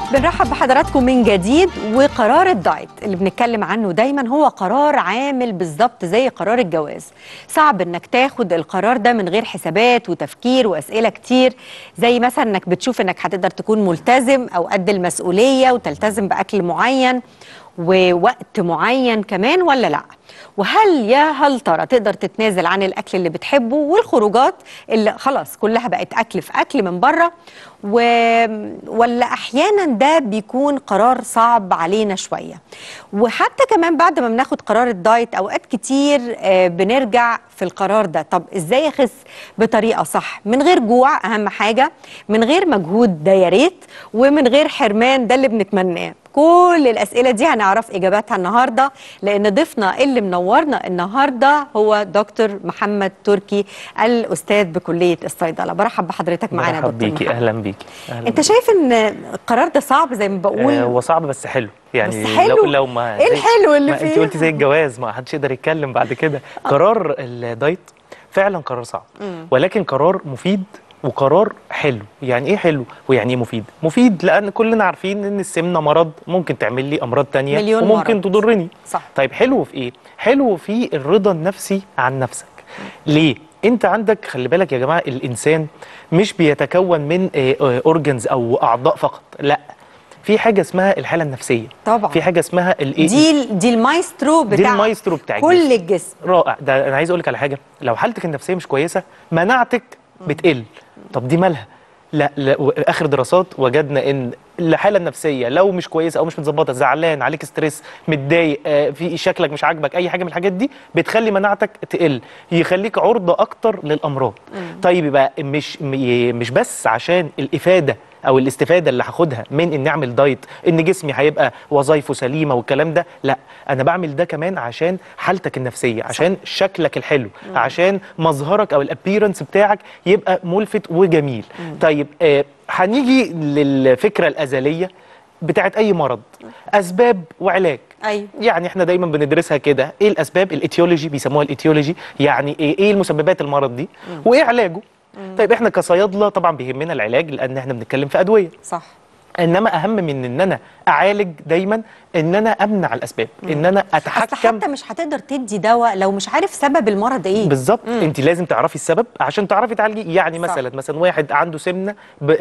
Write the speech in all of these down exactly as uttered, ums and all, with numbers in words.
بنرحب بحضراتكم من جديد. وقرار الدايت اللي بنتكلم عنه دايما هو قرار عامل بالظبط زي قرار الجواز. صعب انك تاخد القرار ده من غير حسابات وتفكير واسئله كتير، زي مثلا انك بتشوف انك هتقدر تكون ملتزم او قد المسؤوليه وتلتزم باكل معين ووقت معين كمان ولا لا، وهل يا هل ترى تقدر تتنازل عن الاكل اللي بتحبه والخروجات اللي خلاص كلها بقت اكل في اكل من بره، و... ولا احيانا ده بيكون قرار صعب علينا شويه. وحتى كمان بعد ما بناخد قرار الدايت اوقات كتير آه بنرجع في القرار ده. طب ازاي اخس بطريقه صح من غير جوع، اهم حاجه، من غير مجهود ده يا ريت، ومن غير حرمان ده اللي بنتمناه؟ كل الأسئلة دي هنعرف إجاباتها النهاردة، لأن ضيفنا اللي منورنا النهاردة هو دكتور محمد تركي، الأستاذ بكلية الصيدلة. برحب بحضرتك معانا يا دكتور محمد. بيكي. أهلا بيكي. أهلا أنت بيكي. شايف إن القرار ده صعب زي ما بقول؟ آه هو صعب بس حلو يعني. بس حلو؟ لو, لو ما إيه الحلو اللي فيه؟ أنت قلتي زي الجواز ما حدش يقدر يتكلم بعد كده. قرار الدايت فعلا قرار صعب، ولكن قرار مفيد وقرار حلو. يعني ايه حلو ويعني ايه مفيد؟ مفيد لان كلنا عارفين ان السمنه مرض ممكن تعمل لي امراض تانية مليون وممكن مرض. تضرني. صح. طيب حلو في ايه؟ حلو في الرضا النفسي عن نفسك. ليه؟ انت عندك، خلي بالك يا جماعه، الانسان مش بيتكون من اورجنز او اعضاء فقط، لا، في حاجه اسمها الحاله النفسيه. طبعا. في حاجه اسمها الايه، دي دي المايسترو بتاع دي المايسترو بتاع كل الجسم. رائع. ده انا عايز اقول لك على حاجه، لو حالتك النفسيه مش كويسه مناعتك بتقل. طب دي مالها؟ لا, لا، اخر دراسات وجدنا ان الحاله النفسيه لو مش كويسه او مش متظبطه، زعلان، عليك ستريس، متضايق، آه، في شكلك مش عاجبك، اي حاجه من الحاجات دي بتخلي مناعتك تقل، يخليك عرضه اكتر للامراض. مم. طيب يبقى مش مش بس عشان الافاده او الاستفاده اللي هاخدها من ان اعمل دايت ان جسمي هيبقى وظايفه سليمه والكلام ده، لا، انا بعمل ده كمان عشان حالتك النفسيه، عشان صح. شكلك الحلو، مم. عشان مظهرك او الابيرنس بتاعك يبقى ملفت وجميل. مم. طيب آه هنيجي للفكره الازليه بتاعت اي مرض، اسباب وعلاج. أيوة. يعني احنا دايما بندرسها كده، ايه الاسباب؟ الاتيولوجي، بيسموها الاتيولوجي، يعني ايه, إيه المسببات المرض دي، مم. وايه علاجه. مم. طيب احنا كصيادله طبعا بيهمنا العلاج لان احنا بنتكلم في ادويه. صح. انما اهم من ان انا اعالج دايما ان انا امنع الاسباب، مم. ان انا اتحكم. اصل حتى مش هتقدر تدي دواء لو مش عارف سبب المرض ايه. بالظبط، انت لازم تعرفي السبب عشان تعرفي تعالجي. يعني مثلا صح. مثلا واحد عنده سمنه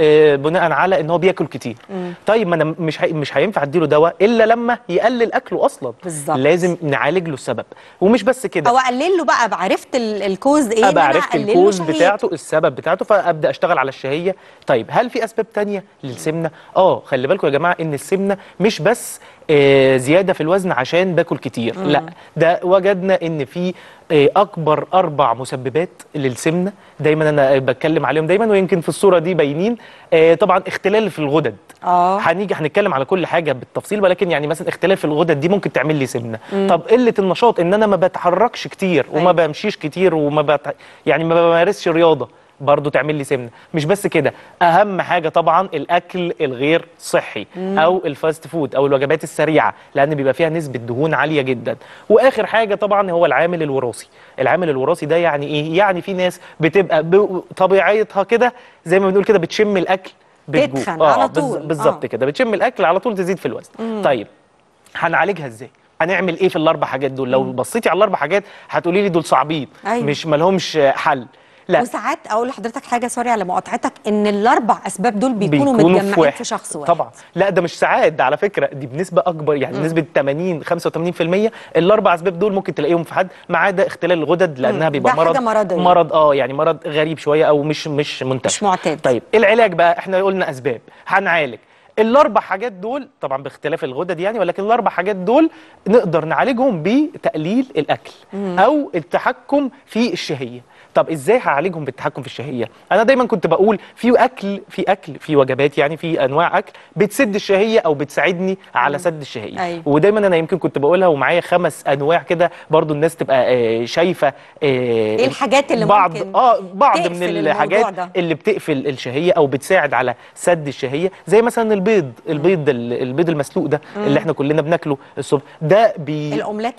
بناء على ان هو بياكل كتير. مم. طيب ما انا مش هي... مش هينفع اديله دواء الا لما يقلل اكله اصلا. بالظبط. لازم نعالج له السبب، ومش بس كده، او اقلل له بقى. عرفت الكوز ايه؟ ابقى عرفت الكوز بتاعته، السبب بتاعته، فابدا اشتغل على الشهيه. طيب هل في اسباب تانية للسمنه؟ اه خلي بالكم يا جماعه ان السمنه مش بس آه زياده في الوزن عشان باكل كتير. مم. لا، ده وجدنا ان في آه اكبر اربع مسببات للسمنه، دايما انا بتكلم عليهم دايما، ويمكن في الصوره دي باينين. آه طبعا اختلال في الغدد. اه هنيجي هنتكلم على كل حاجه بالتفصيل، ولكن يعني مثلا اختلاف في الغدد دي ممكن تعمل لي سمنه. مم. طب قله النشاط، ان انا ما بتحركش كتير وما بمشيش كتير وما بت... يعني ما بمارسش رياضه، برضه تعمل لي سمنه. مش بس كده، اهم حاجه طبعا الاكل الغير صحي. مم. او الفاست فود او الوجبات السريعه، لان بيبقى فيها نسبه دهون عاليه جدا. واخر حاجه طبعا هو العامل الوراثي. العامل الوراثي ده يعني ايه؟ يعني في ناس بتبقى بطبيعتها كده زي ما بنقول كده بتشم الاكل تتخن آه على طول. بالظبط آه. كده بتشم الاكل على طول تزيد في الوزن. مم. طيب هنعالجها ازاي؟ هنعمل ايه في الاربع حاجات دول؟ لو بصيتي على الاربع حاجات هتقولي لي دول صعبين. أيوة. مش مالهمش حل. لا. وساعات اقول لحضرتك حاجه، سوري على مقاطعتك، ان الاربع اسباب دول بيكونوا, بيكونوا متجمعين في, في شخص واحد. طبعا لا، ده مش ساعات، ده على فكره دي بنسبه اكبر، يعني نسبه ثمانين خمسة وثمانين في المية. الاربع اسباب دول ممكن تلاقيهم في حد، ما عدا اختلال الغدد لانها بيبقى ده مرض حاجة مرضية. مرض اه يعني مرض غريب شويه او مش مش منتشر، مش معتاد. طيب العلاج بقى، احنا قلنا اسباب، هنعالج الاربع حاجات دول طبعا باختلاف الغدد يعني، ولكن الاربع حاجات دول نقدر نعالجهم بتقليل الاكل. مم. او التحكم في الشهيه. طب ازاي هعالجهم بالتحكم في الشهيه؟ انا دايما كنت بقول في اكل في اكل في وجبات، يعني في انواع اكل بتسد الشهيه او بتساعدني على سد الشهيه. أيوة. ودايما انا يمكن كنت بقولها ومعايا خمس انواع كده برضو الناس تبقى آه شايفه آه ايه الحاجات اللي بعض ممكن اه بعض من الحاجات ده. اللي بتقفل الشهيه او بتساعد على سد الشهيه، زي مثلا البيض البيض البيض المسلوق ده. مم. اللي احنا كلنا بناكله الصبح ده. بي الاومليت لا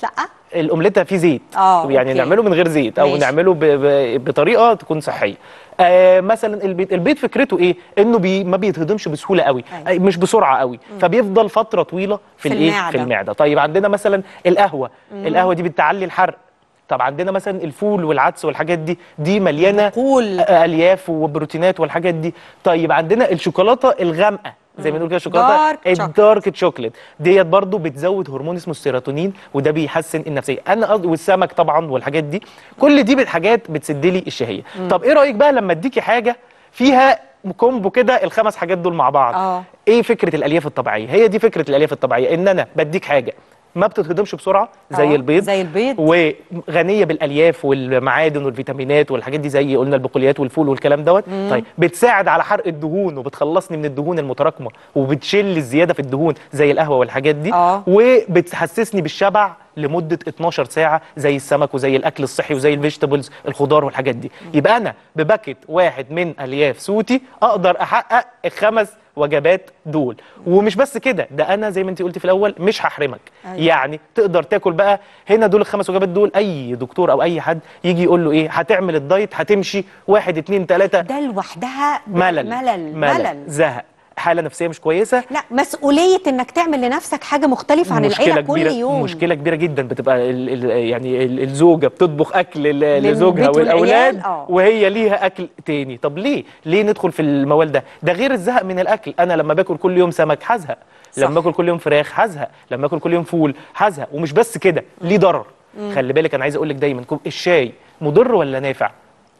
الاومليت فيه زيت، آه، يعني أوكي. نعمله من غير زيت او ماشي. نعمله ب... ب... بطريقه تكون صحيه. آه مثلا البيض، البيض فكرته ايه؟ انه بي ما بيتهضمش بسهوله قوي، أيوة. آه مش بسرعه قوي، فبيفضل فتره طويله في, في الايه المعدة. في المعده. طيب عندنا مثلا القهوه، القهوه دي بتعلي الحرق. طب عندنا مثلا الفول والعدس والحاجات دي، دي مليانه بقول. الياف وبروتينات والحاجات دي. طيب عندنا الشوكولاته الغامقه زي ما نقول كده، شوكولاته دارك الدارك تشوكليت ديت برضو بتزود هرمون اسمه السيروتونين، وده بيحسن النفسيه. انا قصدي والسمك طبعا والحاجات دي، كل دي حاجات بتسد لي الشهيه. طب ايه رايك بقى لما اديكي حاجه فيها كومبو كده الخمس حاجات دول مع بعض؟ اه ايه فكره الالياف الطبيعيه؟ هي دي فكره الالياف الطبيعيه، ان انا بديك حاجه ما بتتهضمش بسرعه زي آه، البيض زي البيض. وغنيه بالالياف والمعادن والفيتامينات والحاجات دي زي قلنا البقوليات والفول والكلام دوت. طيب بتساعد على حرق الدهون وبتخلصني من الدهون المتراكمه وبتشيل الزياده في الدهون زي القهوه والحاجات دي. آه. وبتحسسني بالشبع لمده اتناشر ساعه زي السمك وزي الاكل الصحي وزي الفيجيتابلز الخضار والحاجات دي. يبقى انا بباكت واحد من الياف سوتي اقدر احقق الخمس وجبات دول. ومش بس كده، ده انا زي ما انت قلتي في الاول مش هحرمك. أيوة. يعني تقدر تاكل بقى هنا دول الخمس وجبات دول، اي دكتور او اي حد يجي يقول له ايه هتعمل الدايت هتمشي واحد اتنين تلاته، ده لوحدها ملل ملل ملل, ملل. زهق، حاله نفسيه مش كويسه. لا، مسؤوليه انك تعمل لنفسك حاجه مختلفه عن مشكلة العيله كبيرة، كل يوم. مشكلة كبيرة جدا بتبقى ال ال يعني ال الزوجة بتطبخ أكل ل- لزوجها للبيت والأولاد والعيال، آه. وهي ليها أكل تاني. طب ليه؟ ليه ندخل في الموال ده؟ ده غير الزهق من الأكل. أنا لما باكل كل يوم سمك هزهق، لما باكل كل يوم فراخ هزهق، لما باكل كل يوم فول هزهق. ومش بس كده، ليه ضرر. خلي بالك أنا عايز أقول لك دايما الشاي مضر ولا نافع؟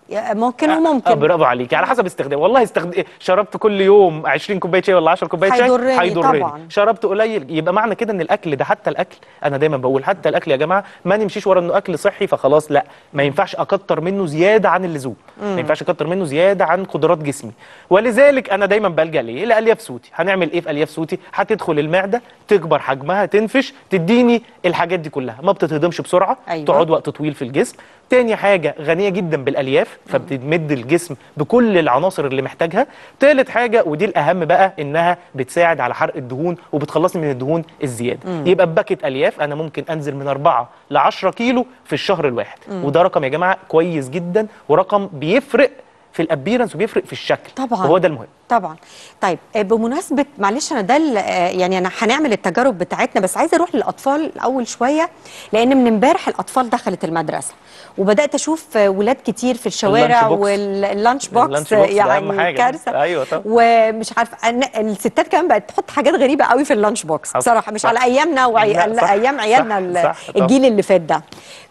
ممكن وممكن. اه برافو عليكي، على حسب استخدام. والله استخدام شربت كل يوم عشرين كوبايه شاي ولا عشرة كوبايات شاي هيضرني هيضرني. طبعا. شربت قليل، يبقى معنى كده ان الاكل ده، حتى الاكل انا دايما بقول حتى الاكل يا جماعه ما نمشيش ورا انه اكل صحي فخلاص، لا، ما ينفعش اكتر منه زياده عن اللزوم، ما ينفعش اكتر منه زياده عن قدرات جسمي. ولذلك انا دايما بلجا ليه؟ لالياف سوتي. هنعمل ايه في الياف سوتي؟ هتدخل المعده تكبر حجمها تنفش تديني الحاجات دي كلها، ما بتتهضمش بسرعه. أيوة. تقعد وقت طويل في الجسم. تاني حاجه غنيه جدا بالالياف فبتمد الجسم بكل العناصر اللي محتاجها. تالت حاجه ودي الاهم بقى، انها بتساعد على حرق الدهون وبتخلصني من الدهون الزياده. مم. يبقى بباكت الياف انا ممكن انزل من أربعة لعشرة كيلو في الشهر الواحد. مم. وده رقم يا جماعه كويس جدا، ورقم بيفرق في الابيرنس وبيفرق في الشكل. طبعا وهو ده المهم. طبعا. طيب بمناسبه، معلش انا ده يعني انا هنعمل التجارب بتاعتنا، بس عايزه اروح للاطفال الاول شويه، لان من امبارح الاطفال دخلت المدرسه وبدات اشوف ولاد كتير في الشوارع واللانش بوكس يعني كارثه. ايوه طبعا. ومش عارفه الستات كمان بقت تحط حاجات غريبه قوي في اللانش بوكس بصراحه، مش صح. على ايامنا وايام عيالنا الجيل اللي فات ده.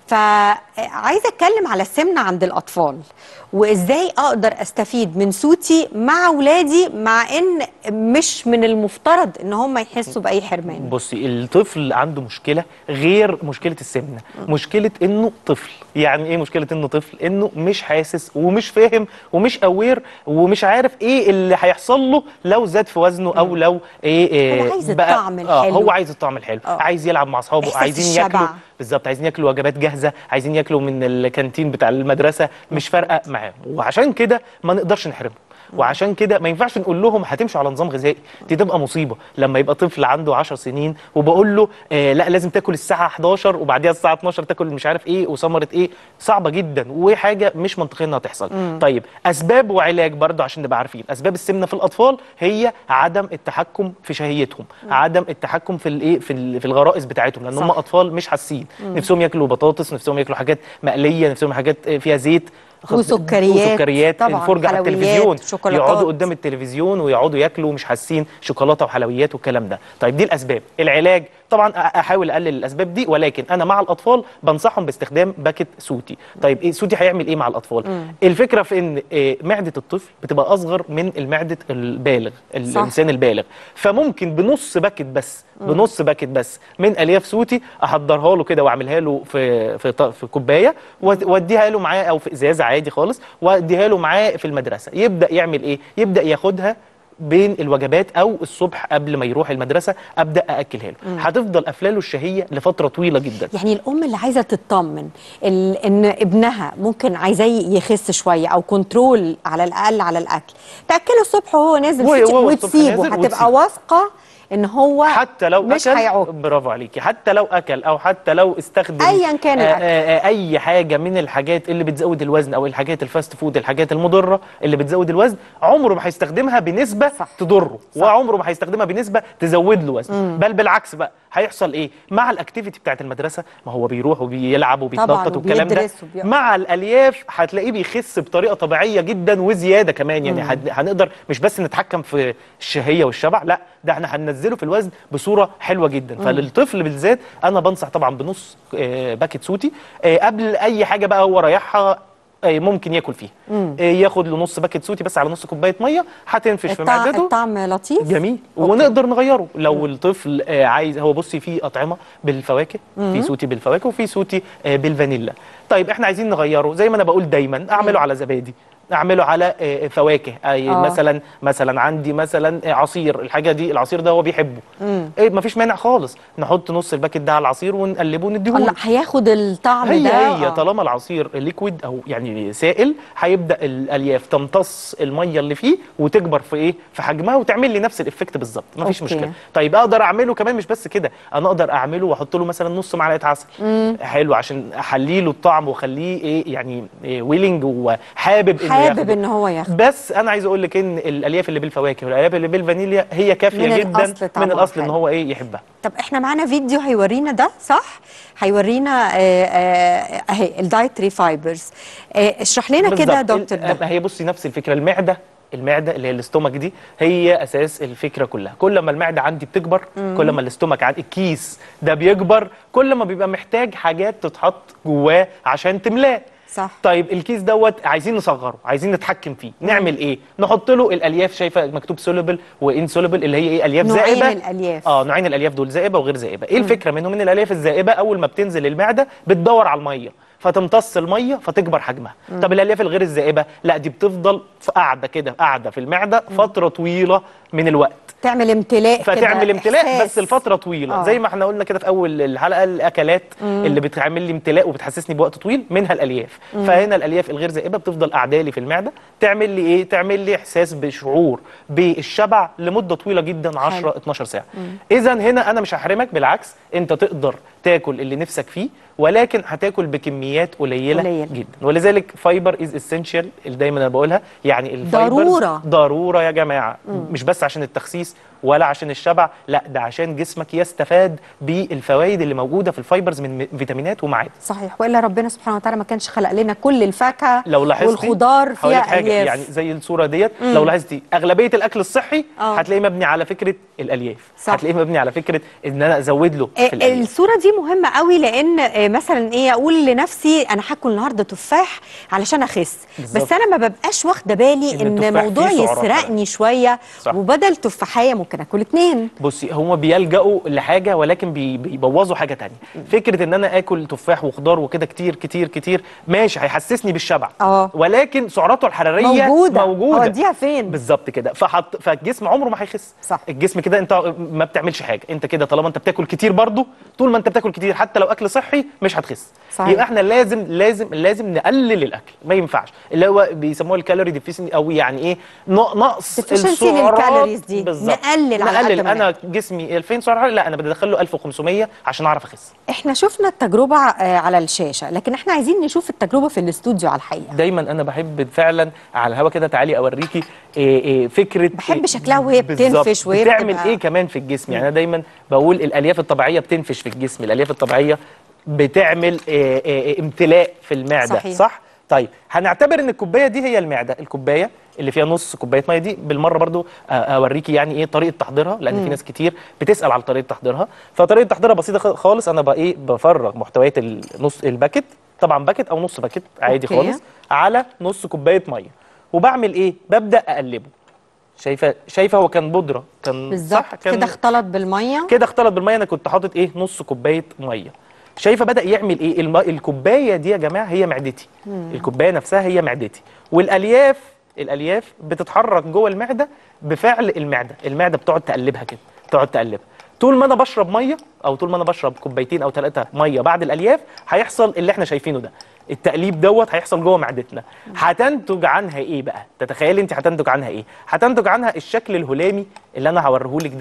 فعايزه اتكلم على السمنه عند الاطفال، وازاي اقدر استفيد من سوتي مع اولادي، مع ان مش من المفترض ان هم يحسوا باي حرمان. بصي، الطفل عنده مشكله غير مشكله السمنه، مشكله انه طفل. يعني ايه مشكله انه طفل؟ انه مش حاسس ومش فاهم ومش اوير ومش عارف ايه اللي هيحصل له لو زاد في وزنه او لو ايه, إيه هو عايز الطعم الحلو. آه هو عايز الطعم الحلو، آه. عايز يلعب مع اصحابه، عايزين ياكلوا بالظبط، عايزين ياكلوا وجبات جاهزه، عايزين ياكلوا من الكانتين بتاع المدرسه، مش فارقه معاهم. وعشان كده ما نقدرش نحرمهم، وعشان كده ما ينفعش نقول لهم هتمشوا على نظام غذائي. دي تبقى مصيبه لما يبقى طفل عنده عشر سنين وبقول له آه لا لازم تاكل الساعه حداشر وبعديها الساعه اتناشر تاكل مش عارف ايه وثمره ايه. صعبه جدا وحاجه مش منطقيه انها تحصل. مم. طيب اسباب وعلاج برضه عشان نبقى عارفين. اسباب السمنه في الاطفال هي عدم التحكم في شهيتهم، مم. عدم التحكم في الايه في, في الغرائز بتاعتهم، لان هم اطفال مش حاسين. نفسهم ياكلوا بطاطس، نفسهم ياكلوا حاجات مقليه، نفسهم حاجات فيها زيت وسكريات, وسكريات الفرجه على التلفزيون، شوكولاتات. يقعدوا قدام التلفزيون ويقعدوا ياكلوا مش حاسين، شوكولاته وحلويات والكلام ده. طيب دي الاسباب. العلاج طبعا احاول اقلل الاسباب دي، ولكن انا مع الاطفال بنصحهم باستخدام باكت سوتي. طيب ايه سوتي هيعمل ايه مع الاطفال؟ مم. الفكره في ان إيه معده الطفل بتبقى اصغر من المعده البالغ، الانسان البالغ، فممكن بنص باكت بس مم. بنص باكت بس من الياف سوتي احضرها له كده واعملها له في في في كوبايه واديها له معاه او في ازازه عادي خالص، واديها له معاه في المدرسه. يبدا يعمل ايه؟ يبدا ياخدها بين الوجبات او الصبح قبل ما يروح المدرسه، ابدا ااكلها له. هتفضل قافله له الشهيه لفتره طويله جدا. يعني الام اللي عايزه تطمن ان ابنها ممكن عايزاه يخس شويه او كنترول على الاقل على الاكل، تاكله الصبح وهو نازل وتسيبه، هتبقى واثقه ان هو حتى لو مش اكل، هيعوق. برافو عليكي، حتى لو اكل او حتى لو استخدم ايا كان آه الاكل. آه آه اي حاجه من الحاجات اللي بتزود الوزن او الحاجات الفاست فود، الحاجات المضره اللي بتزود الوزن، عمره ما هيستخدمها بنسبه صح. تضره، صح. وعمره ما هيستخدمها بنسبه تزود له وزن. بل بالعكس بقى هيحصل ايه مع الاكتيفيتي بتاعت المدرسه؟ ما هو بيروح وبيلعب وبيتنطط والكلام ده، وبيقرأ. مع الالياف هتلاقيه بيخس بطريقه طبيعيه جدا وزياده كمان. يعني هن- هنقدر مش بس نتحكم في الشهيه والشبع، لا ده احنا هننزله في الوزن بصوره حلوه جدا. فللطفل بالذات انا بنصح طبعا بنص آه، باكيت سوتي آه، قبل اي حاجه بقى هو رايحها آه، ممكن ياكل فيها. آه، ياخد له نص باكيت سوتي بس على نص كوبايه ميه، هتنفش في الطعم, معدته. الطعم لطيف جميل. أوكي. ونقدر نغيره لو مم. الطفل آه، عايز. هو بصي في اطعمه بالفواكه، في سوتي بالفواكه وفي سوتي آه، بالفانيلا. طيب احنا عايزين نغيره، زي ما انا بقول دايما اعمله على زبادي، اعمله على آه، فواكه. أي آه. مثلا مثلا عندي مثلا آه، عصير، الحاجه دي العصير ده هو بيحبه، ايه مفيش مانع خالص نحط نص الباكت ده على العصير ونقلبه ونديه. لا هياخد الطعم هي ده. هي آه. طالما العصير ليكويد او يعني سائل، هيبدا الالياف تمتص الميه اللي فيه وتكبر في ايه في حجمها وتعمل لي نفس الافكت بالظبط، مفيش أوكي. مشكله. طيب اقدر اعمله كمان مش بس كده، انا اقدر اعمله واحط له مثلا نص معلقه عسل. حلو، عشان احلي له الطعم واخليه ايه يعني إيه ويلنج وحابب انه حابب ياخده. ان هو ياخد. بس انا عايز اقول لك ان الالياف اللي بالفواكه والالياف اللي بالفانيليا هي كافيه من جدا الأصل من طبعاً الاصل ان حلو. هو ايه يحبها. طب احنا معانا فيديو هيورينا ده صح؟ هيورينا آه، آه، اهي الدايتري فايبرز. آه، اشرح لنا كده يا بالظبط. دكتور ال- ده. ما هي بصي نفس الفكره، المعده المعده اللي هي الاستومك دي هي اساس الفكره كلها. كل ما المعده عندي بتكبر، كل ما الاستومك عندي الكيس ده بيكبر، كل ما بيبقى محتاج حاجات تتحط جواه عشان تملاه. صح. طيب الكيس دوت عايزين نصغره، عايزين نتحكم فيه، نعمل ايه؟ نحط له الالياف، شايفه مكتوب سوليبل وانسوليبل اللي هي ايه الياف نوعين زائبه. الألياف. اه نوعين الالياف دول زائبه وغير زائبه. ايه الفكره منهم؟ ان الالياف الزائبه اول ما بتنزل المعده بتدور على الميه فتمتص الميه فتكبر حجمها. طب الالياف الغير الزائبه لا، دي بتفضل في قاعده كده قاعده في المعده فتره طويله من الوقت، تعمل امتلاء كده، فتعمل امتلاء إحساس. بس لفتره طويله. آه. زي ما احنا قلنا كده في اول الحلقه، الاكلات اللي بتعمل لي امتلاء وبتحسسني بوقت طويل منها الالياف. فهنا الالياف الغير زائبه بتفضل قاعده لي في المعده، تعمل لي ايه؟ تعمل لي احساس بشعور بالشبع لمده طويله جدا عشرة اتناشر ساعه. اذا هنا انا مش هحرمك، بالعكس انت تقدر تاكل اللي نفسك فيه، ولكن هتاكل بكميات قليله قليل. جدا. ولذلك فايبر از اسينشال اللي دايما انا بقولها، يعني الفايبرز ضرورة. ضروره يا جماعه. مش بس عشان التخسيس ولا عشان الشبع، لا ده عشان جسمك يستفاد بالفوائد اللي موجوده في الفيبرز من فيتامينات ومعادن. صحيح، والا ربنا سبحانه وتعالى ما كانش خلق لنا كل الفاكهه لو لاحظتي والخضار هقول لك فيها حاجه الياف. يعني زي الصوره ديت، لو لاحظتي اغلبيه الاكل الصحي آه. هتلاقيه مبني على فكره الالياف، صح. هتلاقيه مبني على فكره ان انا ازود له آه، في الالياف. الصوره دي مهمه قوي، لان آه، مثلا ايه اقول لنفسي انا هاكل النهارده تفاح علشان اخس، بالظبط. بس انا ما ببقاش واخده بالي إن ان التفاح موضوع فيه سعرات يسرقني شويه، صح. وبدل تفاحيه ممكن اكل اتنين. بصي هم بيلجأوا لحاجه ولكن بي- بيبوظوا حاجه تانية. فكره ان انا اكل تفاح وخضار وكده كتير كتير كتير ماشي هيحسسني بالشبع، اه ولكن سعراته الحراريه موجوده موجوده اوديها فين؟ بالظبط كده. فحط فالجسم عمره ما هيخس. صح. الجسم كده انت ما بتعملش حاجه، انت كده طالما انت بتاكل كتير برضه، طول ما انت بتاكل كتير حتى لو اكل صحي مش هتخس. صحيح. يبقى احنا لازم لازم لازم نقلل الاكل، ما ينفعش اللي هو بيسموه الكالوري ديفيسنت او يعني ايه ن- نقص Deficiency السعرات. للكالوريز دي. بالظبط. نقلل على قد نقلل. ما انا نقدر. جسمي ألفين سعره، لا انا بدخل له ألف وخمسمية عشان اعرف اخس. احنا شفنا التجربه آه، على الشاشه، لكن احنا عايزين نشوف التجربه في الاستوديو على الحقيقه. دايما انا بحب فعلا على الهوا كده، تعالي اوريكي إيه إيه فكره بحب إيه شكلها وهي بالظبط بتنفش وهي بتعمل بتبقى- ايه كمان في الجسم. يعني انا دايما بقول الالياف الطبيعيه بتنفش في الجسم، الالياف الطبيعيه بتعمل إيه إيه امتلاء في المعده. صحيح. صح. طيب هنعتبر ان الكوبايه دي هي المعده، الكوبايه اللي فيها نص كوبايه ميه دي بالمره برضو آه، اوريكي يعني ايه طريقه تحضيرها، لان في ناس كتير بتسال على طريقه تحضيرها. فطريقه تحضيرها بسيطه خ- خالص. انا بقى ايه بفرغ محتويات النص الباكت، طبعا باكت او نص باكت عادي أوكي. خالص، على نص كوبايه ميه، وبعمل ايه؟ ببدا اقلبه. شايفه شايفه هو كان بودره، كان بالظبط صح كان كده اختلط بالميه. كده اختلط بالميه. انا كنت حاطط ايه؟ نص كوبايه ميه. شايفه بدا يعمل ايه؟ الم... الكوبايه دي يا جماعه هي معدتي. الكوبايه نفسها هي معدتي، والالياف الالياف بتتحرك جوه المعده بفعل المعده. المعده بتقعد تقلبها كده، بتقعد تقلبها. طول ما انا بشرب ميه او طول ما انا بشرب كوبايتين او ثلاثه ميه بعد الالياف، هيحصل اللي احنا شايفينه ده. التقليب دوت هيحصل جوه معدتنا. هتنتج عنها ايه بقى؟ تتخيلي انت هتنتج عنها ايه؟ هتنتج عنها الشكل الهلامي اللي انا هوريهولك ده.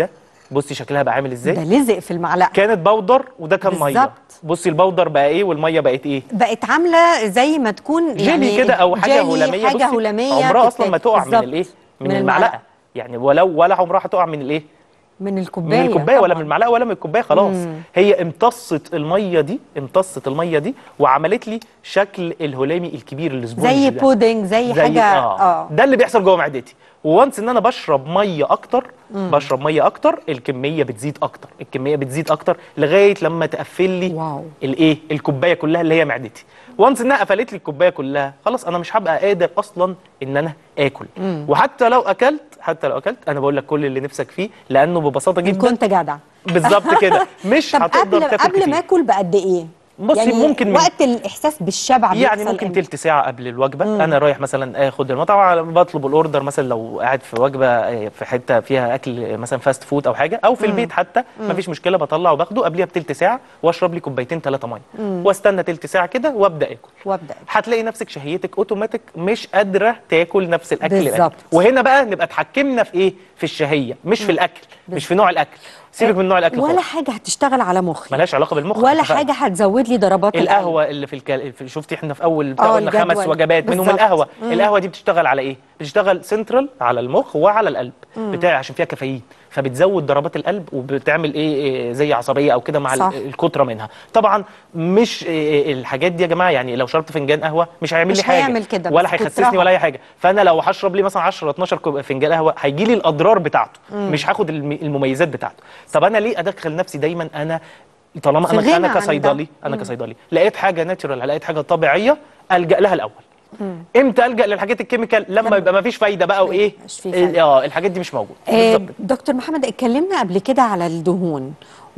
بصي شكلها بقى عامل ازاي. ده لزق في المعلقه. كانت بودر وده كان ميه. بالظبط. بصي البودر بقى ايه والميه بقت ايه؟ بقت عامله زي ما تكون جيلي يعني كده او حاجه جيلي، هلاميه. حاجه بصي هلاميه عمرها اصلا ما تقع من بالظبط. الايه؟ من, من المعلقه. المعلقة. يعني ولو ولا عمرها هتقع من الايه؟ من الكوبايه. من الكوبايه ولا طبعاً. من المعلقه ولا من الكوبايه. خلاص مم. هي امتصت الميه دي، امتصت الميه دي وعملت لي شكل الهلامي الكبير السبونج زي ده. بودنج، زي, زي حاجه آه. اه ده اللي بيحصل جوه معدتي. وانس ان انا بشرب ميه اكتر، مم. بشرب ميه اكتر، الكميه بتزيد اكتر، الكميه بتزيد اكتر لغايه لما تقفل لي واو. الايه؟ الكوبايه كلها اللي هي معدتي. وانس انها قفلت لي الكوبايه كلها، خلاص انا مش هبقى قادر اصلا ان انا اكل. مم. وحتى لو اكلت، حتى لو اكلت انا بقول لك كل اللي نفسك فيه، لانه ببساطه إن جدا كنت جدع. بالظبط كده مش طب هتقدر قبل تاكل قبل كتير. ما اكل بقد ايه؟ بصي يعني ممكن من وقت الاحساس بالشبع يعني بيحصل ممكن إمتى؟ تلت ساعة قبل الوجبة. مم. أنا رايح مثلا آخد المطعم، بطلب الأوردر مثلا لو قاعد في وجبة في حتة فيها أكل مثلا فاست فود أو حاجة، أو في مم. البيت حتى مفيش مشكلة، بطلع وباخده قبليها بتلت ساعة وأشرب لي كوبايتين ثلاثة مية واستنى تلت ساعة كده وأبدأ آكل. وابدا هتلاقي نفسك شهيتك أوتوماتيك مش قادرة تاكل نفس الأكل اللي بالظبط. وهنا بقى نبقى اتحكمنا في إيه؟ في الشهية، مش في الأكل، مش في نوع الأكل. سيبك من نوع الأكل ولا خالص. حاجه هتشتغل على مخي، ملهاش علاقة بالمخ. ولا اتفقنا. حاجه هتزود لي ضربات القلب. القهوه اللي في الكل... في- شفتي احنا في اول بتاع آه، قلنا خمس الجدول. وجبات منهم بالظبط. القهوه. مم. القهوه دي بتشتغل على ايه؟ بتشتغل سنترال على المخ وعلى القلب بتاعي عشان فيها كافيين، فبتزود ضربات القلب وبتعمل ايه, إيه زي عصبيه او كده مع صح. ال- الكتره منها. طبعا مش إيه الحاجات دي يا جماعه، يعني لو شربت فنجان قهوه مش هيعمل مش لي حاجه هيعمل كده، ولا بس هيخسسني كترها. ولا اي حاجه. فانا لو هشرب لي مثلا عشرة اتناشر كوب- فنجان قهوه هيجي لي الاضرار بتاعته، مش هاخد الم- المميزات بتاعته. طب انا ليه ادخل نفسي دايما انا طالما في انا غنى انا عن كصيدلي ده. انا كصيدلي لقيت حاجه ناتشورال، لقيت حاجه طبيعيه الجا لها الاول. امتى الجا للحاجات الكيميكال؟ لما يبقى ما فيش فايده بقى وايه مش في فايدة. اه الحاجات دي مش موجوده. آه، بالظبط. دكتور محمد، اتكلمنا قبل كده على الدهون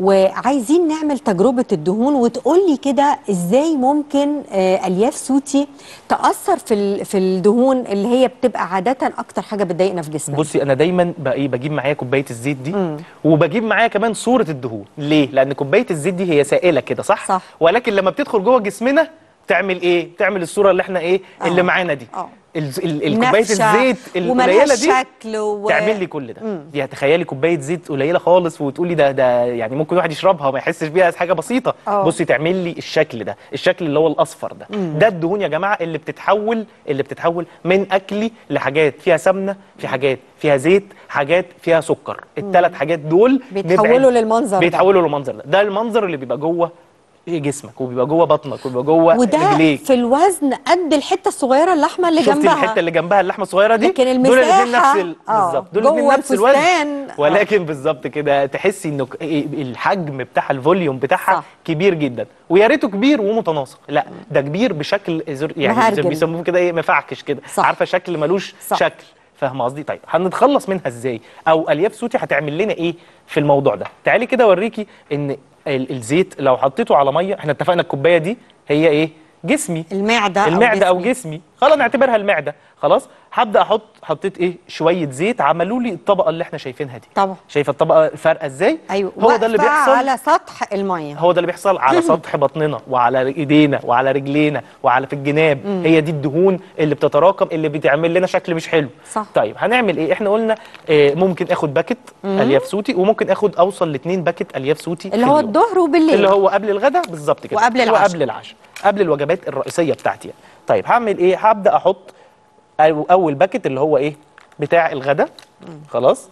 وعايزين نعمل تجربة الدهون، وتقول لي كده ازاي ممكن آه، الياف صوتي تأثر في ال- في الدهون اللي هي بتبقى عادة اكتر حاجة بتضايقنا في جسمنا. بصي انا دايما بقى ايه بجيب معايا كوبايه الزيت دي مم. وبجيب معايا كمان صوره الدهون. ليه؟ لان كوبايه الزيت دي هي سائله كده صح؟ صح. ولكن لما بتدخل جوه جسمنا تعمل ايه؟ تعمل الصوره اللي احنا ايه آه. اللي معانا دي. آه. ال- ال- الكوبايه نفشة الزيت القليله وملهاش دي شكل و... تعمل لي كل ده. مم. يعني تخيلي كوبايه زيت قليله خالص وتقولي ده ده يعني ممكن واحد يشربها وما يحسش بيها حاجه بسيطه. أوه. بصي تعمل لي الشكل ده، الشكل اللي هو الاصفر ده. مم. ده الدهون يا جماعه اللي بتتحول اللي بتتحول من اكلي لحاجات فيها سمنه، في حاجات فيها زيت، حاجات فيها سكر. الثلاث حاجات دول بيتحولوا نبعد- للمنظر ده. بيتحولوا للمنظر ده. ده المنظر اللي بيبقى جوه جسمك وبيبقى جوه بطنك وبيبقى جوه وده رجليك. في الوزن قد الحته الصغيره اللحمه اللي شفتي جنبها. الحته اللي جنبها اللحمه الصغيره دي؟ لكن دول الاثنين المساحة، نفس ال... آه، بالظبط دول جوه الاثنين نفس الوزن، الفستان، ولكن بالظبط كده تحسي انه ك- الحجم بتاعها الفوليوم بتاعها صح. كبير جدا، ويا ريته كبير ومتناسق. لا ده كبير بشكل زر... يعني زي مهرجل. بيسموه كده ايه مفعكش كده، صح. عارفه شكل ملوش صح. شكل. فاهمه قصدي؟ طيب هنتخلص منها ازاي؟ او الياف صوتي هتعمل لنا ايه في الموضوع ده؟ تعالي كده اوريكي ان ال- الزيت لو حطيته على ميه، احنا اتفقنا الكوبايه دي هي ايه؟ جسمي، المعده المعده او جسمي. جسمي. خلاص نعتبرها المعده. خلاص هبدا احط حطيت ايه شويه زيت عملوا لي الطبقه اللي احنا شايفينها دي. طبعا. شايفه الطبقه فارقه ازاي؟ ايوه، هو ده اللي واقفة بيحصل على سطح الميه. هو ده اللي بيحصل على سطح بطننا وعلى ايدينا وعلى رجلينا وعلى في الجناب. مم. هي دي الدهون اللي بتتراكم اللي بتعمل لنا شكل مش حلو. صح. طيب هنعمل ايه؟ احنا قلنا آه ممكن اخد باكت الياف صوتي، وممكن اخد اوصل لاثنين باكت الياف صوتي اللي في هو اليوم. الظهر وبالليل. اللي هو قبل الغداء بالظبط كده، وقبل العشاء. وقبل العشاء، قبل الوجبات الرئيسيه بتاعتي يعني. طيب هعمل ايه؟ هبدا احط أو- اول باكت اللي هو ايه بتاع الغداء. خلاص،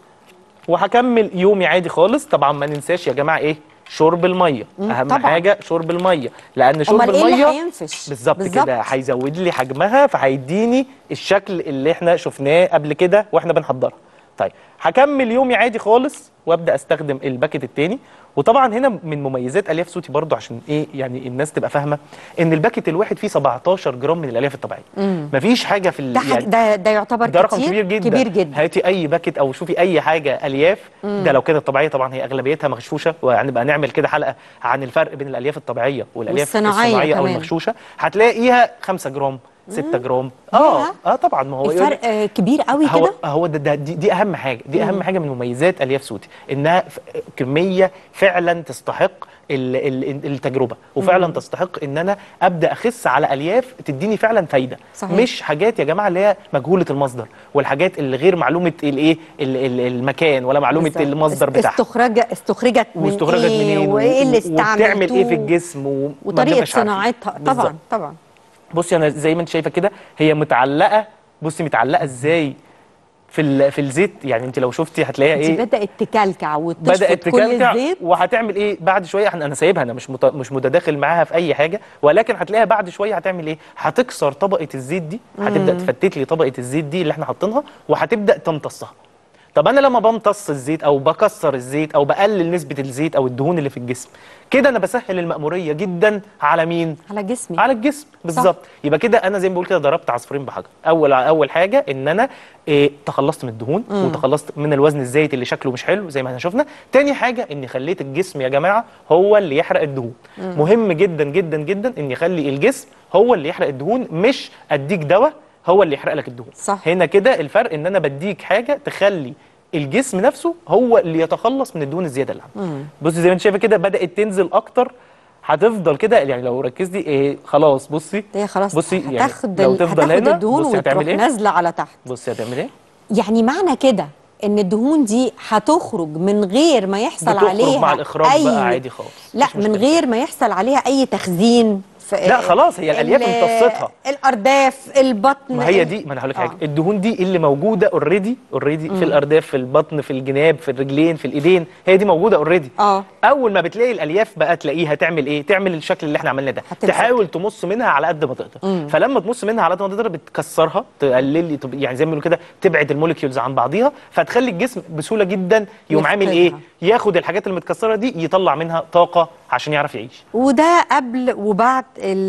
وهكمل يومي عادي خالص. طبعا ما ننساش يا جماعه ايه شرب الميه. اهم طبعاً. حاجه شرب الميه، لان شرب أمال إيه اللي الميه هينفش؟ بالظبط بالظبط. كده هيزود لي حجمها، فهيديني الشكل اللي احنا شفناه قبل كده واحنا بنحضرها. طيب هكمل يومي عادي خالص وابدا استخدم الباكت التاني. وطبعا هنا من مميزات الياف صوتي برضو عشان ايه يعني الناس تبقى فاهمه ان الباكت الواحد فيه سبعتاشر جرام من الالياف الطبيعيه. مم. مفيش حاجه في ال- ده حاجة يعني ده ده يعتبر ده رقم كتير؟ كبير جدا. كبير جدا. هاتي اي باكت او شوفي اي حاجه الياف. ده لو كانت طبيعيه، طبعا هي اغلبيتها مغشوشه، وهنبقى نعمل كده حلقه عن الفرق بين الالياف الطبيعيه والالياف والصناعية الصناعيه او كمان. المغشوشه. هتلاقيها خمسة جرام، ستة جرام. اه ياه. اه طبعا، ما هو الفرق آه، كبير قوي هو كده. هو ده, ده دي, دي اهم حاجه، دي اهم حاجه من مميزات الياف سوتي، انها ف- كميه فعلا تستحق ال ال التجربه، وفعلا تستحق ان انا ابدا اخس على الياف تديني فعلا فايده. صحيح. مش حاجات يا جماعه اللي هي مجهوله المصدر، والحاجات اللي غير معلومه الايه ال- ال- المكان ولا معلومه بالظبط. المصدر است- بتاعها، استخرج استخرجت من واستخرجت ايه منين، و- وايه اللي و- وبتعمل ايه في استعملتوه الجسم، وما وطريقه بنبقاش عارفين. صناعتها. بالظبط. طبعا طبعا. بصي انا زي ما انت شايفه كده، هي متعلقه، بصي متعلقه ازاي في ال- في الزيت، يعني انت لو شفتي هتلاقيها دي ايه، بدات تكلكع وتشفط بدات كل تكلكع، الزيت. وهتعمل ايه بعد شويه. احنا انا سايبها، انا مش مت... مش متداخل معاها في اي حاجه، ولكن هتلاقيها بعد شويه هتعمل ايه، هتكسر طبقه الزيت دي، هتبدا تفتت لي طبقه الزيت دي اللي احنا حاطينها، وهتبدا تمتصها. طب انا لما بمتص الزيت او بكسر الزيت او بقلل نسبه الزيت او الدهون اللي في الجسم، كده انا بسهل المأموريه جدا على مين؟ على جسمي. على الجسم بالظبط. يبقى كده انا زي ما بقول كده ضربت عصفورين بحجر. اول اول حاجه ان انا إيه تخلصت من الدهون، مم. وتخلصت من الوزن الزايد اللي شكله مش حلو زي ما احنا شفنا. تاني حاجه اني خليت الجسم يا جماعه هو اللي يحرق الدهون. مم. مهم جدا جدا جدا اني اخلي الجسم هو اللي يحرق الدهون، مش اديك دواء هو اللي يحرق لك الدهون. صح. هنا كده الفرق، ان انا بديك حاجه تخلي الجسم نفسه هو اللي يتخلص من الدهون الزياده اللي عنده. بصي زي ما انت شايفه كده بدات تنزل اكتر، هتفضل كده يعني لو ركزتي إيه خلاص. بصي هي خلاص بصي يعني هتاخد لو ال- تفضل هتاخد هنا، الدهون بصي وتروح هتعمل ايه، نازله على تحت. بصي هتعمل ايه، يعني معنى كده ان الدهون دي هتخرج من غير ما يحصل بتخرج عليها مع الاخراج اي بقى عادي خالص، لا مفيش من مشكلة. غير ما يحصل عليها اي تخزين في لا خلاص، هي الالياف ال- امتصتها. الارداف، البطن. ما هي دي، ما انا هقول لك حاجه، الدهون دي اللي موجوده اوريدي اوريدي في الارداف، في البطن، في الجناب، في الرجلين، في الايدين، هي دي موجوده اوريدي. اه اول ما بتلاقي الالياف بقى تلاقيها تعمل ايه، تعمل الشكل اللي احنا عملناه ده، هتمسك. تحاول تمص منها على قد ما تقدر. مم. فلما تمص منها على قد ما تقدر بتكسرها، تقلل تب- يعني زي ما بيقولوا كده تبعد الموليكيولز عن بعضيها، فتخلي الجسم بسهوله جدا يقوم عامل ايه، يفقدها. ياخد الحاجات المتكسره دي يطلع منها طاقه عشان يعرف يعيش. وده قبل وبعد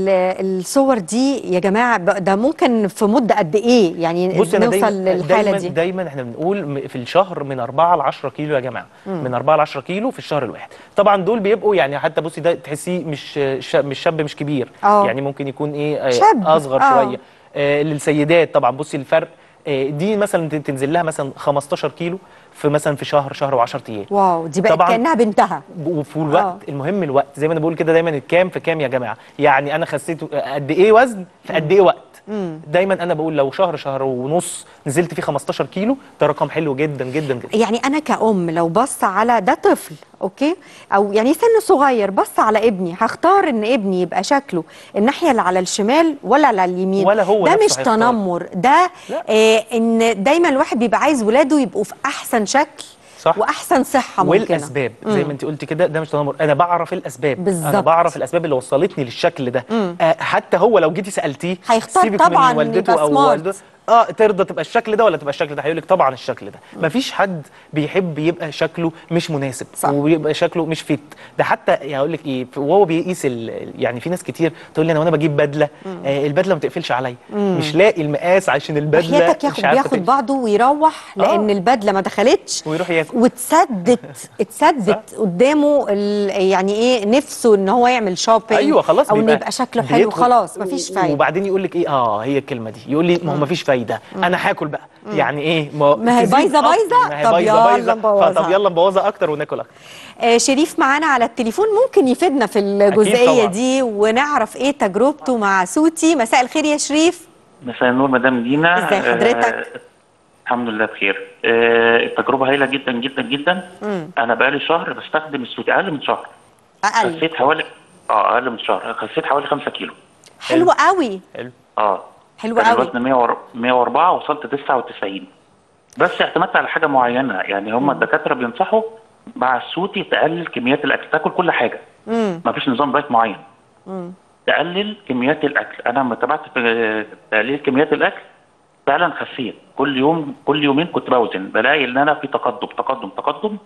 ال- الصور دي يا جماعه، ب- ده ممكن في مده قد ايه يعني بص انا نوصل دايما للحاله دايما دي؟ دايما احنا بنقول م- في الشهر من أربعة ل عشرة كيلو يا جماعه، مم. من أربعة ل عشرة كيلو في الشهر الواحد. طبعا دول بيبقوا يعني حتى بصي ده تحسيه مش شاب، مش شاب مش كبير، أوه. يعني ممكن يكون ايه آه، شاب. اصغر أوه. شويه. آه للسيدات طبعا بصي الفرق، آه دي مثلا تن- تنزل لها مثلا خمستاشر كيلو في مثلا في شهر شهر و10 ايام. واو، دي بقت طبعاً كانها بنتها. وفي الوقت آه. المهم الوقت، زي ما انا بقول كده دايما الكام في كام يا جماعه، يعني انا خسيت قد ايه وزن في قد ايه وقت. مم. دايما انا بقول لو شهر شهر ونص نزلت فيه خمستاشر كيلو ده رقم حلو جدا جدا جدا. يعني انا كأم لو بص على ده طفل اوكي، او يعني سنه صغير، بص على ابني، هختار ان ابني يبقى شكله الناحيه اللي على الشمال ولا على اليمين؟ ولا هو ده نفسه مش هيختار. تنمر، ده آه ان دايما الواحد بيبقى عايز ولاده يبقوا في احسن شكل صح. واحسن صحه ممكنه. والاسباب زي ما انت قلت كده، ده مش تنمر، انا بعرف الاسباب. بالظبط. انا بعرف الاسباب اللي وصلتني للشكل ده. آه حتى هو لو جيتي سالتيه هيختار سيبك طبعاً من والدته يبقى او smart. والده، اه ترضى تبقى الشكل ده ولا تبقى الشكل ده، هيقول لك طبعا الشكل ده. مفيش حد بيحب يبقى شكله مش مناسب، صح. ويبقى شكله مش فيت. ده حتى هقول لك ايه، وهو بيقيس ال- يعني في ناس كتير تقول لي انا وانا بجيب بدله، آه البدله ما تقفلش عليا، مش لاقي المقاس عشان البدله حياتك مش ياخد عارفة بياخد تمشي. بعضه ويروح لان آه. البدله ما دخلتش، ويروح ياكل. واتسدت اتسدت قدامه ال- يعني ايه، نفسه ان هو يعمل شوبينج، ايوه خلاص، او انه بيبقى يبقى شكله حلو، بيدخل. خلاص مفيش فايده. وبعدين يقول لك ايه، اه هي الكلمه دي، يقول لي ما هو مفيش فايده، انا هاكل بقى. يعني ايه، ما هي تزيد بايظة أكتر. بايظة؟ ما هي طب بايظه يلا بايظه، نبوظها. طب يلا نبوظها اكتر وناكل اكتر. آه شريف معانا على التليفون، ممكن يفيدنا في الجزئيه طبعاً. دي ونعرف ايه تجربته مع سوتي. مساء الخير يا شريف. مساء النور مدام دينا. ازي حضرتك؟ آه الحمد لله بخير. آه التجربه هايله جدا جدا جدا. مم. انا بقالي شهر بستخدم السوتي، اقل من شهر اقل. خسيت حوالي اه اقل من شهر خسيت حوالي خمسة كيلو. حلو قوي. حلو. اه حلو كان قوي. الوزن مية وأربعة وصلت تسعة وتسعين، بس اعتمدت على حاجه معينه، يعني هم الدكاتره بينصحوا مع السوتي تقلل كميات الاكل، تاكل كل حاجه، امم مفيش نظام دايت معين، امم تقلل كميات الاكل. انا لما تابعت في تقليل كميات الاكل فعلا خسيت، كل يوم كل يومين كنت بوزن، بلاقي ان انا في تقدم تقدم تقدم.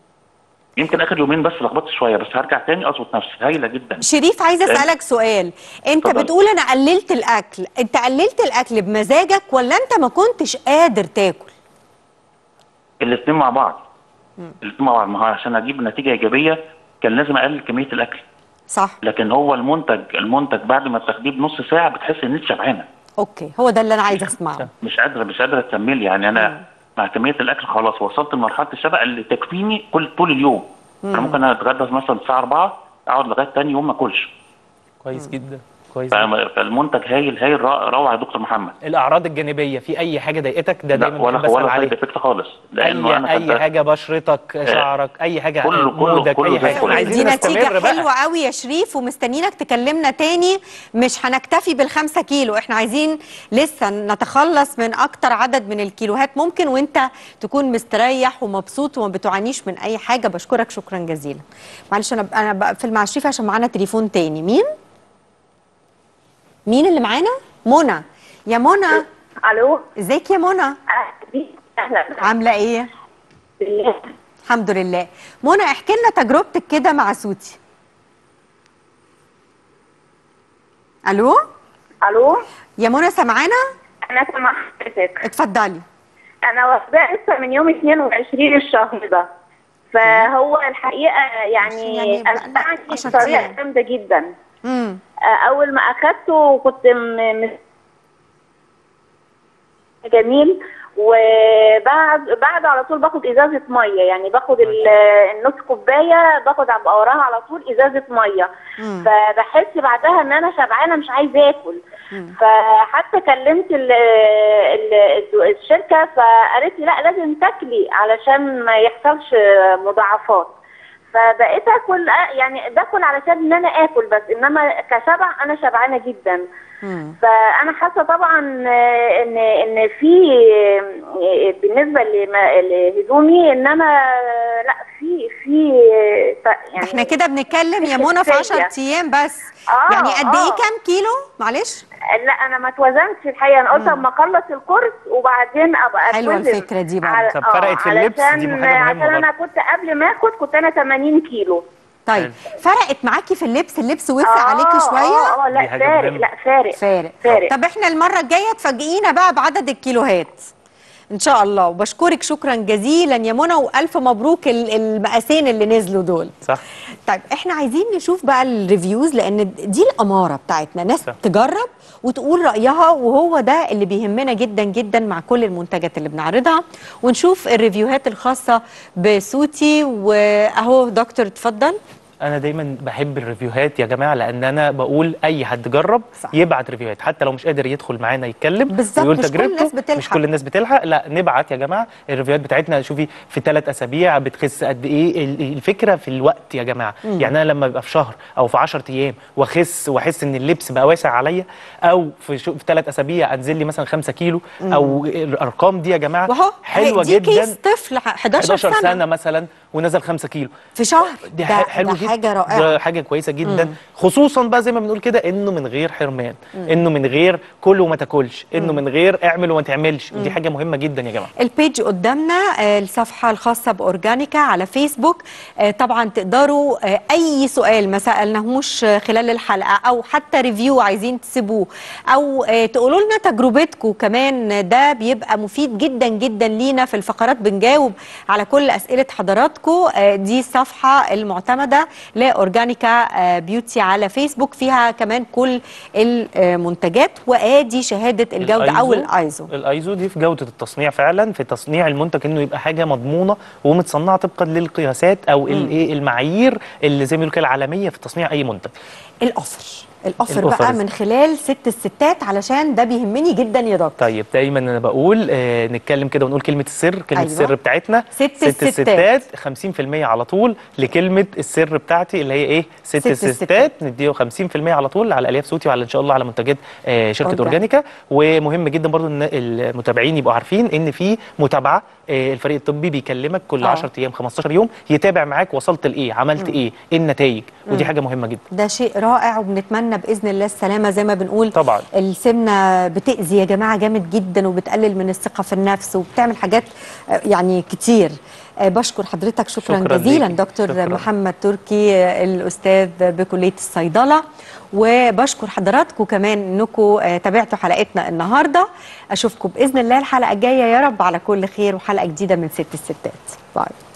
يمكن اخر يومين بس لخبطت شويه، بس هرجع تاني اظبط نفسي. هايله جدا. شريف عايزه اسالك سؤال، انت اتفضل. بتقول انا قللت الاكل، انت قللت الاكل بمزاجك ولا انت ما كنتش قادر تاكل؟ الاثنين مع بعض. الاثنين مع بعض، ما هو عشان اجيب نتيجه ايجابيه كان لازم اقلل كميه الاكل. صح. لكن هو المنتج المنتج بعد ما بتاخديه بنص ساعه بتحس ان انت شبعانه. اوكي، هو ده اللي انا عايزه اسمعه. مش قادره مش قادره تكملي يعني. انا مم. مع كميه الاكل خلاص وصلت لمرحله الشبع اللي تكفيني كل طول اليوم. مم. انا ممكن اتغدى مثلا الساعه أربعة اقعد لغايه ثاني يوم ما اكلش. كويس جدا كويس. فالمنتج هايل هايل روعه يا دكتور محمد. الاعراض الجانبيه في اي حاجه ضايقتك ده دايما ولا بحب اسال ولا عليه. سايد افكت خالص، لانه اي, أنا أي حاجه بشرتك شعرك اي حاجه كله مودك كله اي حاجه كله دي نتيجه حلوه قوي يا شريف، ومستنيينك تكلمنا تاني. مش هنكتفي بالخمسة كيلو، احنا عايزين لسه نتخلص من اكتر عدد من الكيلوهات ممكن، وانت تكون مستريح ومبسوط وما بتعانيش من اي حاجه. بشكرك شكرا جزيلا. معلش انا انا بقفل مع شريف عشان معانا تليفون تاني. مين؟ مين اللي معانا؟ منى. يا منى. الو. ازيك يا منى؟ اهلا. عامله ايه؟ بالله. الحمد لله. منى احكي لنا تجربتك كده مع سوتي. الو. الو. يا منى سامعانا؟ انا سامعه حضرتك. اتفضلي. انا واخداه لسه من يوم اتنين وعشرين الشهر ده، فهو الحقيقه يعني, يعني اتبعني بطريقه جامده جدا. امم اول ما اخدته كنت م... جميل، وبعد بعد على طول باخد ازازه ميه، يعني باخد النص كوبايه باخد وراها على طول ازازه ميه. مم. فبحس بعدها ان انا شبعانه مش عايزه اكل. مم. فحتى كلمت ال ال الشركه فقالت لي لا لازم تاكلي علشان ما يحصلش مضاعفات. فبقيت اكل يعني باكل علشان ان انا اكل بس، انما كشبع انا شبعانه جدا. مم. فانا حاسه طبعا ان ان في بالنسبه لهدومي ان انا لا في في يعني احنا كده بنتكلم يا منى في عشرة ايام بس. آه يعني قد ايه؟ كام كيلو؟ معلش. لا انا ما اتوزنتش الحقيقه، انا قلت اما اخلص الكورس وبعدين ابقى اتوزن. حلوه الفكره دي بقى. طب فرقت في اللبس دي مهمه عشان انا كنت قبل ما اخد كنت انا ثمانين كيلو. طيب فرقت معاكي في اللبس؟ اللبس وسع آه عليكي شويه؟ اه اه لا فارق لا فارق فارق فارق. طب احنا المره الجايه تفاجئينا بقى بعدد الكيلوهات ان شاء الله. وبشكرك شكرا جزيلا يا منى، والف مبروك المقاسين اللي نزلوا دول. صح. طيب احنا عايزين نشوف بقى الريفيوز، لان دي الاماره بتاعتنا، ناس صح. تجرب وتقول رايها، وهو ده اللي بيهمنا جدا جدا مع كل المنتجات اللي بنعرضها. ونشوف الريفيوهات الخاصه بسوتي. واهو دكتور اتفضل. انا دايما بحب الريفيوهات يا جماعه، لان انا بقول اي حد جرب صح. يبعت ريفيوهات، حتى لو مش قادر يدخل معانا يتكلم ويقول مش تجربته. كل الناس بتلحق. مش كل الناس بتلحق، لا نبعت يا جماعه الريفيوهات بتاعتنا. شوفي في ثلاث اسابيع بثلاث قد ايه. الفكره في الوقت يا جماعه. مم. يعني انا لما ببقى في شهر او في عشرة ايام واخس واحس ان اللبس بقى واسع عليا، او في في ثلاث اسابيع انزل لي مثلا خمسة كيلو. مم. او الارقام دي يا جماعه حلوه دي جدا. كيس طفل حداشر سنه مثلا ونزل خمسة كيلو في شهر، دي حلو جدا، حاجه رائعه، حاجه كويسه جدا. مم. خصوصا بقى زي ما بنقول كده انه من غير حرمان. مم. انه من غير كل وما تاكلش، انه مم. من غير اعمل وما تعملش. مم. دي حاجه مهمه جدا يا جماعه. البيج قدامنا، الصفحه الخاصه باورجانيكا على فيسبوك. طبعا تقدروا اي سؤال ما سالناهوش خلال الحلقه، او حتى ريفيو عايزين تسيبوه، او تقولوا لنا تجربتكم كمان، ده بيبقى مفيد جدا جدا لينا في الفقرات. بنجاوب على كل اسئله حضراتكم. دي الصفحه المعتمده لاورجانيكا بيوتي على فيسبوك، فيها كمان كل المنتجات، وادي شهاده الجوده او الايزو. الايزو دي في جوده التصنيع فعلا، في تصنيع المنتج انه يبقى حاجه مضمونه ومتصنعه طبقا للقياسات او الايه المعايير اللي زي ما بيقولوا كده العالميه في تصنيع اي منتج. الاوفر الأوفر بقى من خلال ست الستات، علشان ده بيهمني جدا يا دكتور. طيب دايما انا بقول آه نتكلم كده ونقول كلمه السر. كلمه أيوة. السر بتاعتنا ست, ست الستات. خمسين في المية على طول لكلمه السر بتاعتي اللي هي ايه؟ ست, ست الستات, الستات. نديه خمسين في المية على طول على الياف سوتي، وعلى ان شاء الله على منتجات آه شركه أوردان. اورجانيكا. ومهم جدا برضو ان المتابعين يبقوا عارفين ان في متابعه. آه الفريق الطبي بيكلمك كل عشرة ايام خمستاشر يوم، يتابع معاك وصلت لايه، عملت م. ايه، ايه النتائج. ودي حاجه مهمه جدا. ده شيء رائع، وبنتمنى باذن الله السلامه. زي ما بنقول طبعا السمنه بتاذي يا جماعه جامد جدا، وبتقلل من الثقه في النفس، وبتعمل حاجات يعني كتير. بشكر حضرتك شكرا, شكرا جزيلا ليكي. دكتور شكرا. محمد تركي الاستاذ بكليه الصيدله. وبشكر حضراتكم كمان انكم تابعتوا حلقتنا النهارده. اشوفكم باذن الله الحلقه الجايه يا رب على كل خير، وحلقه جديده من ست الستات. باي.